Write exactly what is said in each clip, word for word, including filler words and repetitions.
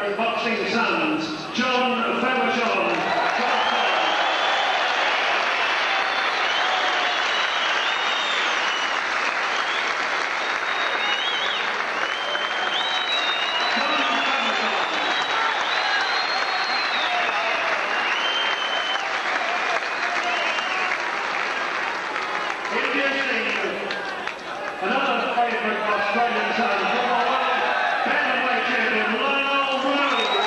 Faber Boxing Sons, John Fabershon. Another favourite Australian son, former bantamweight champion Lionel Rose.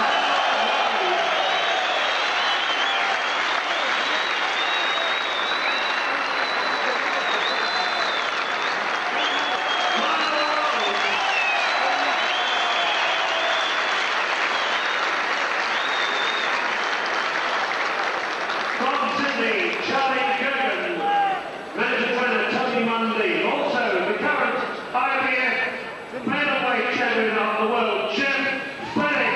From Sydney, Charlie Gergen, manager trainer Tony Mundy. Also, the current I B F bantamweight champion of the world, Jeff Fenech.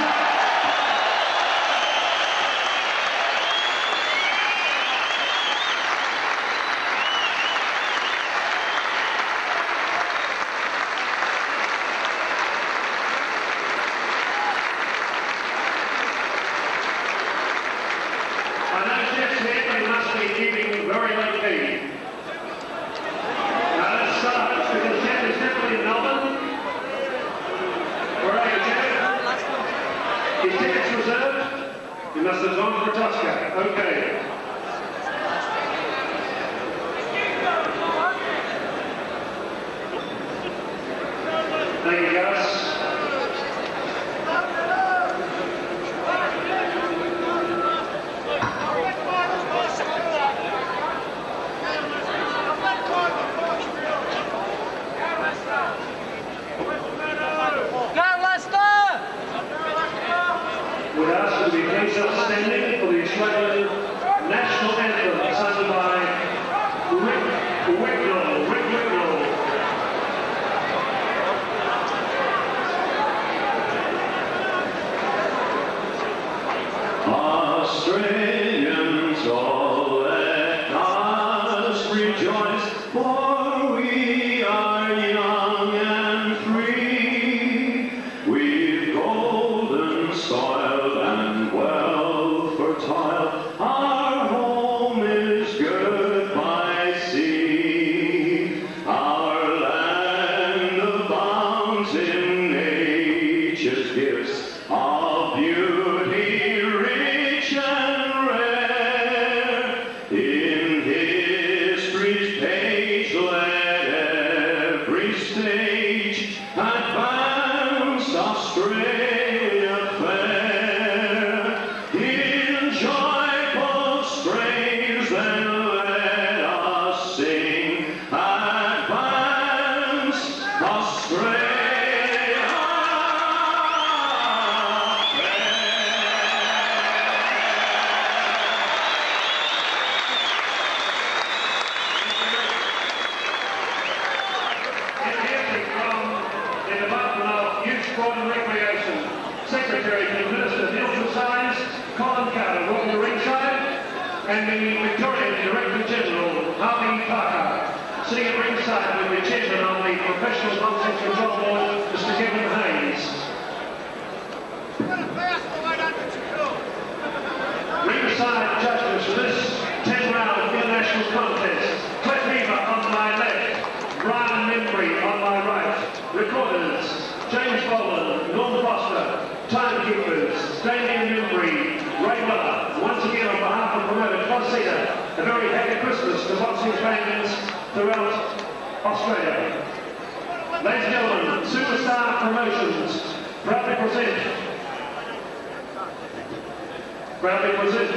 I know Jeff's here, but he must be keeping very low key. Now let's start, because Jeff is definitely in Melbourne. Where are you, Jeff? His ticket's reserved? You must have gone for Tosca. Okay. Thank you, guys. Would ask you to be please outstanding for the Australian national anthem sung by Rick Wicklow. Rick Wicklow. Australians, all let us rejoice, for we are young and free. We've golden soil and well fertile, our home is good by sea. Our land abounds in nature's gifts of beauty rich and rare. In history's page let every stage advance Australia fair. In joyful strains then let us sing, advance Australia. From the Department of Youth, Sport and Recreation, Secretary to the Minister of Health and Science, Colin Carter, welcome to ringside, and the Victorian Director General, Harvey Parker, sitting at ringside with the Chairman of the Professional Boxing Control Board, Mister Kevin Haynes. Ringside judges for this ten-round international contest, Cliff Beaver on my left, Brian Membry on my right, recorders, James Boland, Norm Foster, timekeepers, Damien Membry, Ray Weller. Once again on behalf of promoter Cos Cedar, a very happy Christmas to boxing fans throughout Australia. Ladies and gentlemen, Superstar Promotions proudly present proudly present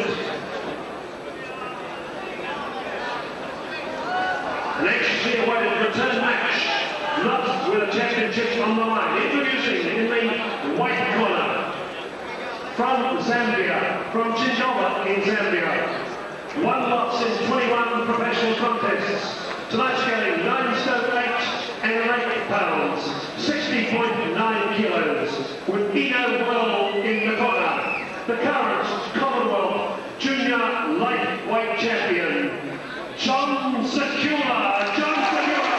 an anxiously awaited return match, not with a championship on the line. Introducing in the white corner, from Zambia, from Chinchilla in Zambia, one loss in twenty-one professional contests. Tonight's getting nine stone eight and eight pounds, sixty point nine kilos, with Eno World in the corner. The current Commonwealth Junior Lightweight Champion, John Sekula. John Sekula.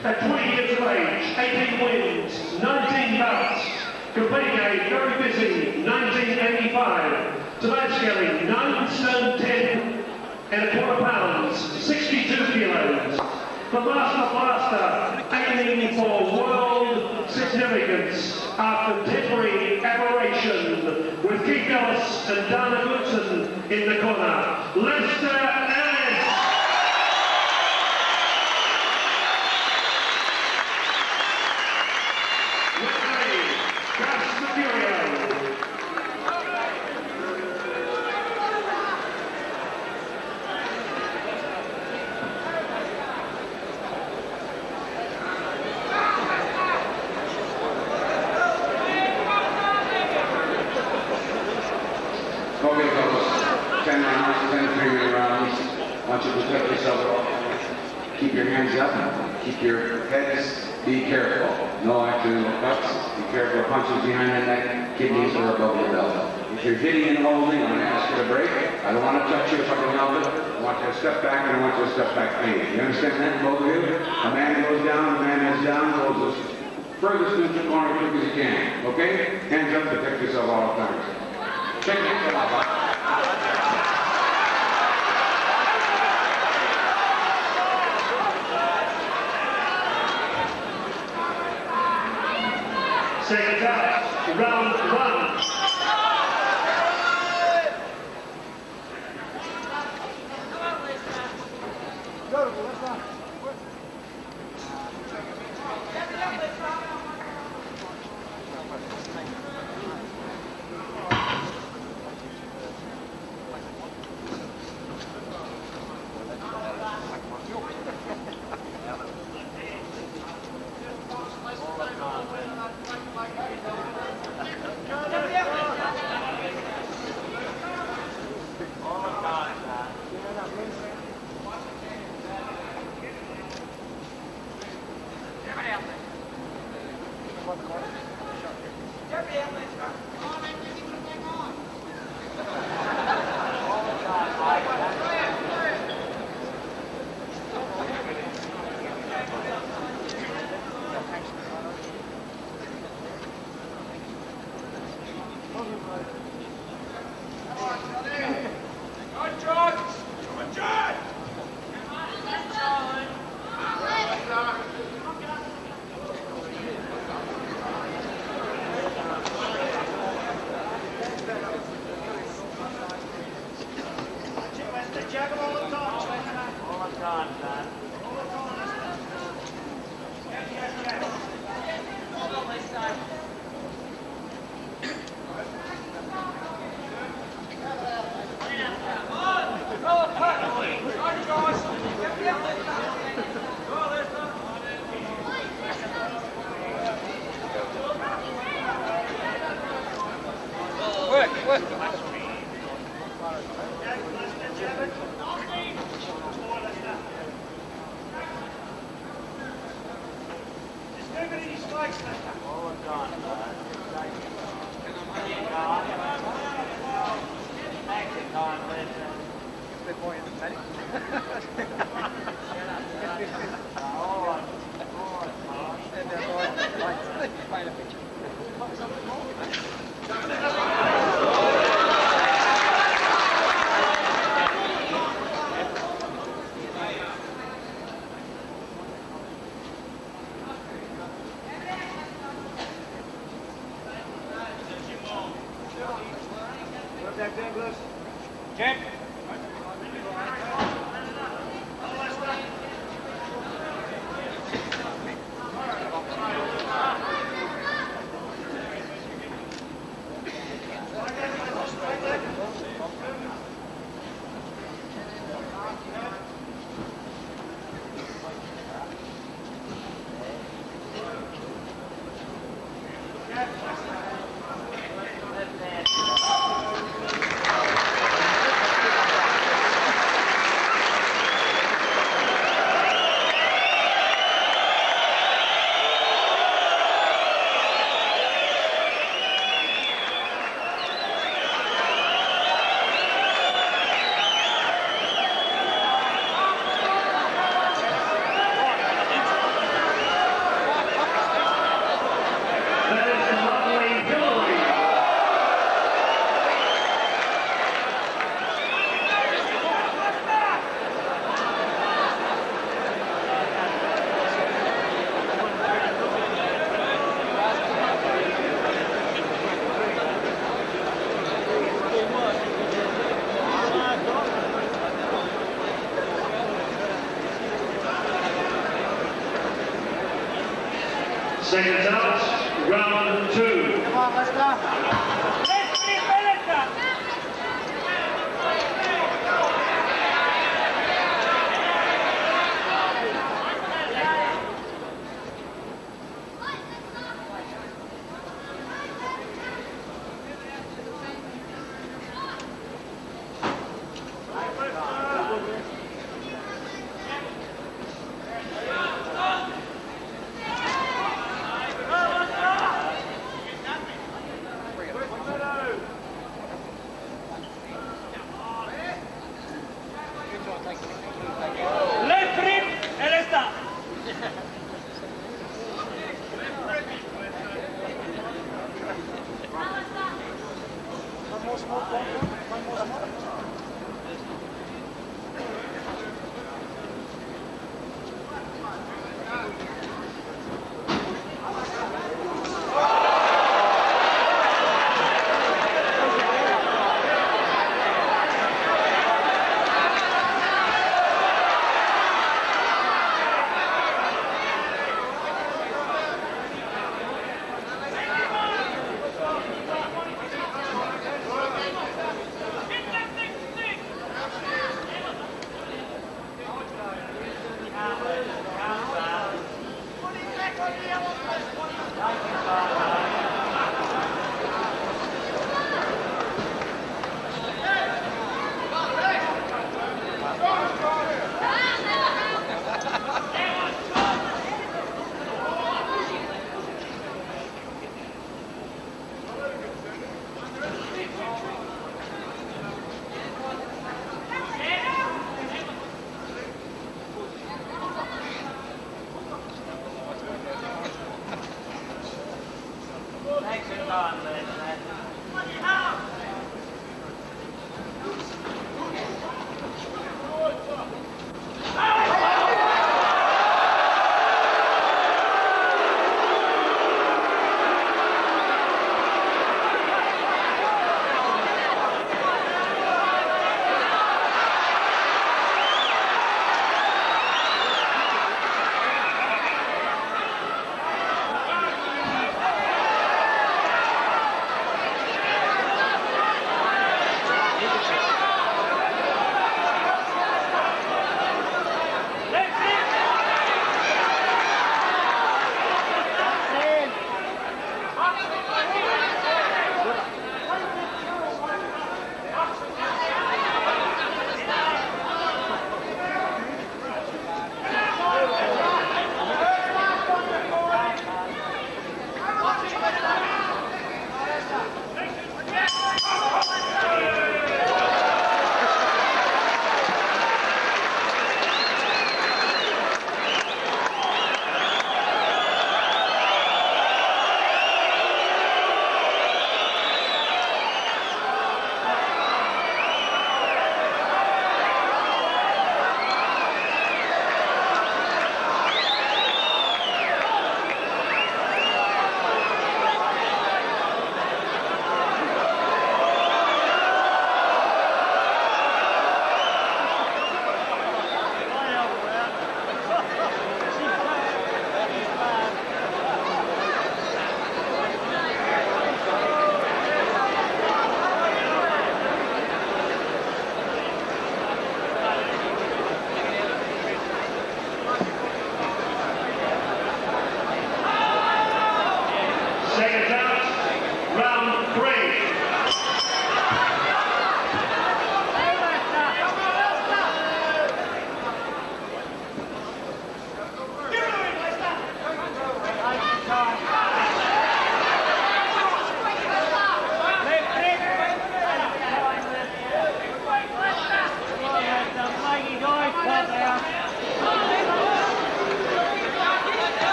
At twenty years of age, eighteen wins, nineteen bouts, completing a very busy nineteen eighty-five. Tonight scaling nine stone ten and a quarter pounds, sixty-two kilos. The Master Blaster aiming for world significance after temporary aberration with Keith Ellis and Dana Goodson in the corner. Lester Ellis! Referee, Gus Mercurio. Okay, fellas. Ten rounds, ten three-minute rounds. I want you to protect yourself. Keep your hands up. Keep your heads. Be careful. No accidental cuts. Be careful of punches behind the neck, kidneys, or above the belt. If you're hitting and holding, I'm going to ask you to break. I don't want to touch you if I can help it. I want you to step back, and I want you to step back clean. You understand that, both of you? A man goes down, a man is down, goes as furthest into the corner as quick as he can. Okay? Hands up, protect yourself all the time. Check it out. Seconds out, round one. Seconds out, round two. Come on, let's go.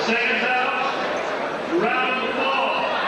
Seconds out. Round four.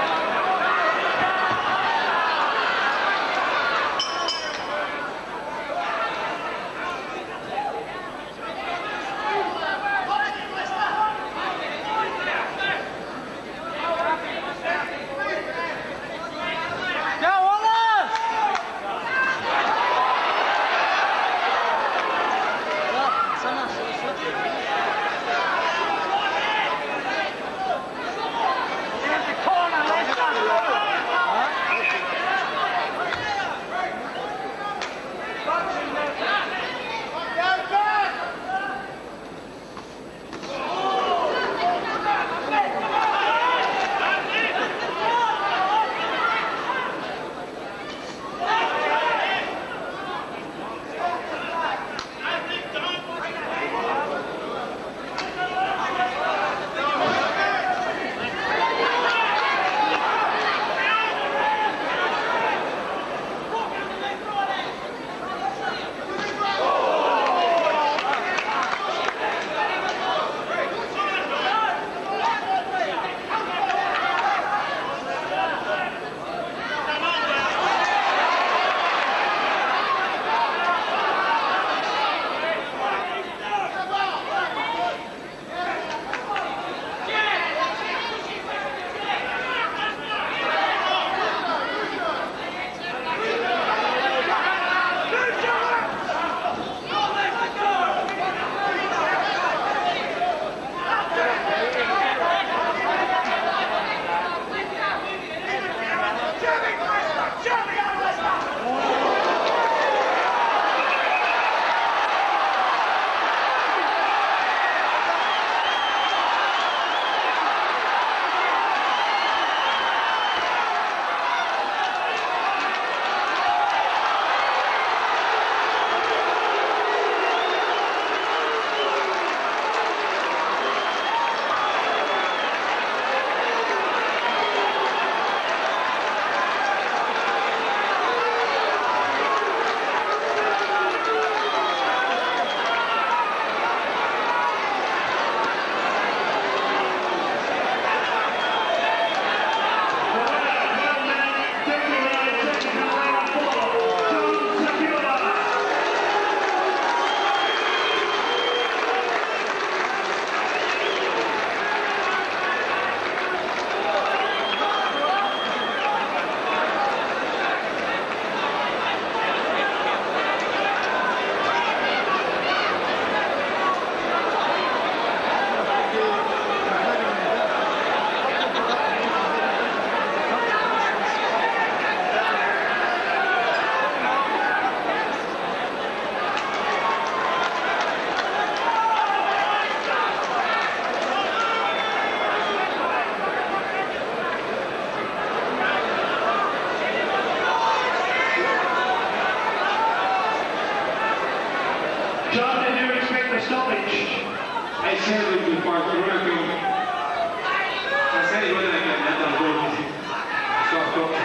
John, did you expect a stoppage? I said it would be part of the record. I said it when I got that on board. Stop talking.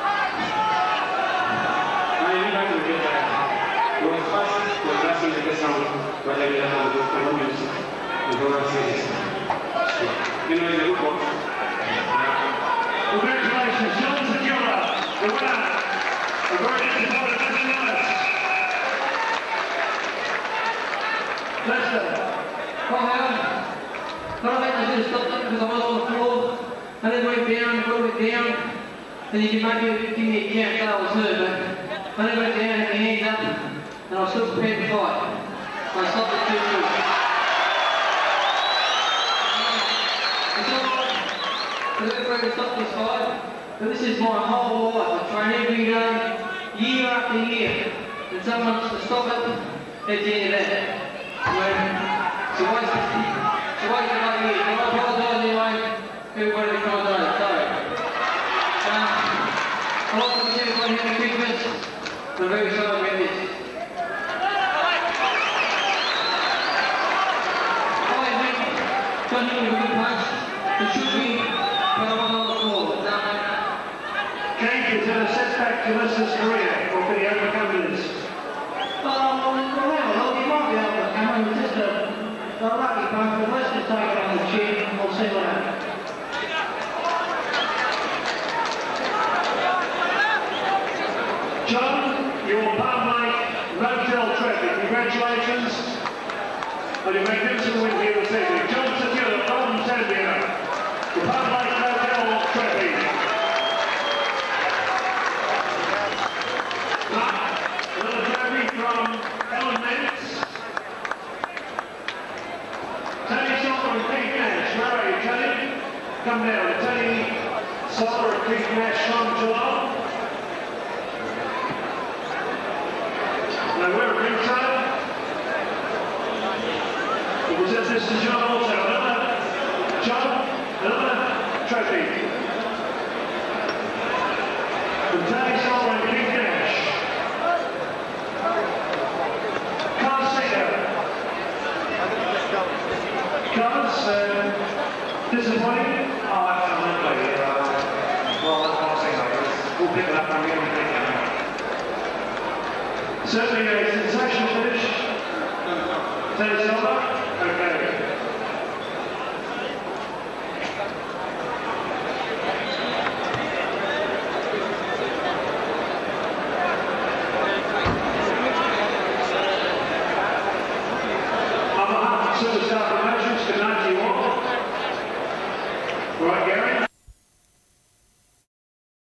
I knew I could get that. It was fast, it was last in the sound, but I didn't have to do for music. You don't have to say this. You know, in the good box. Congratulations, John Segura, the winner. A very disappointed Lester Nice. Lester. Well, Howard, I don't think I should have stopped it because I was on the floor. I then went down, brought it down, and you can maybe give me a count that I was hurt, but I then went down, had my hands up, and I was still prepared to fight. I stopped it too quick. It's all right. I don't know to stop this fight, but this is my whole life. I train every day, year after year, and someone wants to stop it, it's the end of that. It's a waste of it's a waste of my years. I apologise anyway, everybody that comes on it, sorry. Um, I like to wish everybody happy Christmas. I'm very sorry about this. I admit, John Newman was a good punch. It should be, but I was on the floor. But no, Jake, is there a setback to Lester's career, or can he overcome this? Um, well, well, he might be able to come and just a Not lucky, both of us just take it on the chin and we'll see what happens. John, your Palm Lake Rotel trophy. Congratulations on your magnificent win here this evening. John Secure from Zambia, the Palm Lake Rotel trophy. Another trophy from Ellen Mance. Tony Solar and Keith Nash. Where are you, Tony? Come down. Tony Solar and Keith Nash from Geelong. Now we're at ringside. We present this to John also. Another, John, another trophy. From Tony Solar and Keith Nash. Carl Singer. Carlos, uh, disappointing? Oh, absolutely. Uh, well, that's what I'm saying. We'll pick it up from here and take it. Certainly a sensational finish. Tony Solar. Okay.